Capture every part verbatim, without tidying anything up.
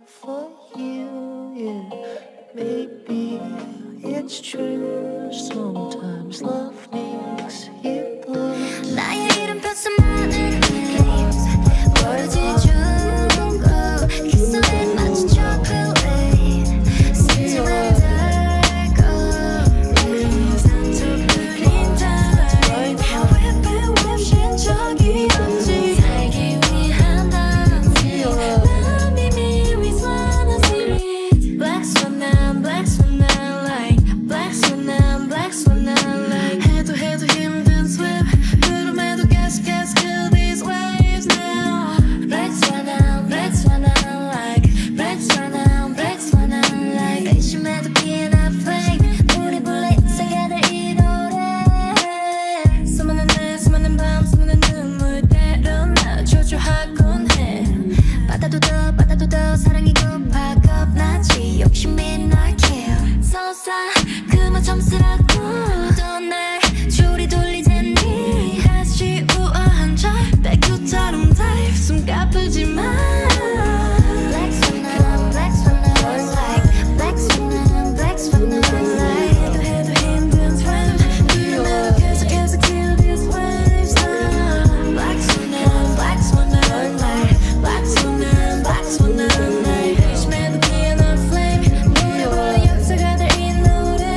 for you, yeah. Maybe it's true. Sometimes love makes you blue. 나의 이름 펴서 많은 claims 멀어질 jungle 그 손에 맞춘 chocolate 쓰지만 달고 산속 그림자 whip it whip 쉰 적이 없지 살기 위한 단지 난 비밀 위 Swan series Black Swan now Black Swan now like Black Swan now Black Swan now like 해도 해도 힘든 sweep 구름에도 계속 계속 kill these waves now Black Swan now Black Swan now like Black Swan now Black Swan now like 의심해도 피해 나 flame 우리 불러 이상하다 이 노래 수많은 날 수많은 밤 수많은 눈물 때론 나 초조하곤 해 받아도 더 받아도 더 사랑이 고파 겁나지 욕심이 날 kill 서사 그만 참으라고 또 날 조리 돌리자니 다시 우아한 척 백두처럼 dive 숨 가쁘지 마 Black Swan now Black Swan now like Black Swan now Black Swan now like 해도 해도 힘든 swim 그러면 계속 계속 kill these waves now Black Swan now Black Swan now like Black Swan now Black Swan now like 의심해도 피해 나 flame 노래 불러 역사가 될 이 노래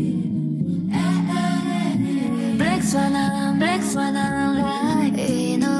Black Swan now Black Swan now like 이 노래